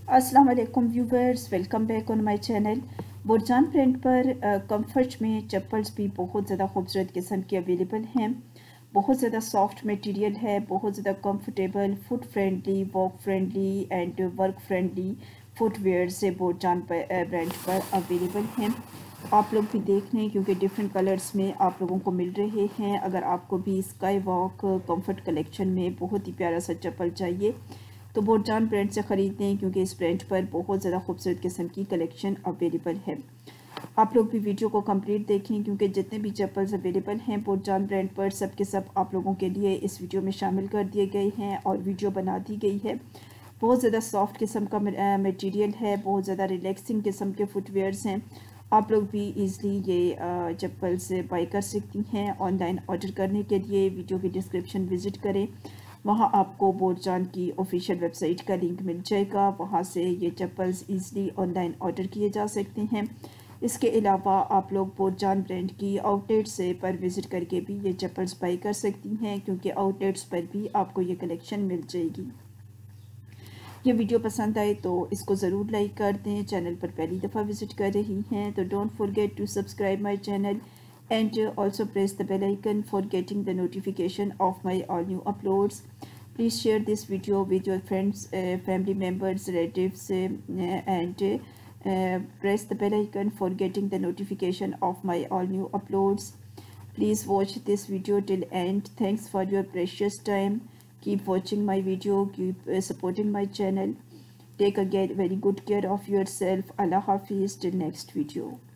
अस्सलाम वालेकुम viewers, welcome back on my channel. Borjan brand पर कंफर्ट में चप्पल्स भी बहुत ज़्यादा खूबसूरत किस्म के अवेलेबल हैं। बहुत ज़्यादा सॉफ्ट मटेरियल है, बहुत ज़्यादा comfortable, foot friendly, walk friendly and work friendly footwear से बोरजान ब्रांड पर अवेलेबल हैं। आप लोग भी देख लें क्योंकि डिफरेंट कलर्स में आप लोगों को मिल रहे हैं। अगर आपको भी स्काई वॉक कंफर्ट कलेक्शन में बहुत ही प्यारा सा चप्पल चाहिए तो बोरजान ब्रांड से ख़रीद लें क्योंकि इस ब्रांड पर बहुत ज़्यादा खूबसूरत किस्म की कलेक्शन अवेलेबल है। आप लोग भी वीडियो को कंप्लीट देखें क्योंकि जितने भी चप्पल्स अवेलेबल हैं बोरजान ब्रांड पर सब के सब आप लोगों के लिए इस वीडियो में शामिल कर दिए गए हैं और वीडियो बना दी गई है। बहुत ज़्यादा सॉफ्ट किस्म का मटेरियल है, बहुत ज़्यादा रिलैक्सिंग किस्म के फुटवेयर्स हैं। आप लोग भी ईज़िली ये चप्पल्स बाई कर सकती हैं। ऑनलाइन ऑर्डर करने के लिए वीडियो की डिस्क्रिप्शन विज़िट करें, वहाँ आपको बोरजान की ऑफिशियल वेबसाइट का लिंक मिल जाएगा। वहाँ से ये चप्पल्स ईज़िली ऑनलाइन ऑर्डर किए जा सकते हैं। इसके अलावा आप लोग बोरजान ब्रांड की आउटलेट से पर विज़िट करके भी ये चप्पल्स बाई कर सकती हैं क्योंकि आउटलेट्स पर भी आपको ये कलेक्शन मिल जाएगी। ये वीडियो पसंद आए तो इसको ज़रूर लाइक कर दें। चैनल पर पहली दफ़ा विज़िट कर रही हैं तो don't forget to subscribe my channel and also press the bell icon for getting the notification of my all new uploads. Please share this video with your friends, family members, relatives, and press the bell icon for getting the notification of my all new uploads. Please watch this video till end. Thanks for your precious time. Keep watching my video, keep supporting my channel. Take again very good care of yourself. Allah Hafiz till next video.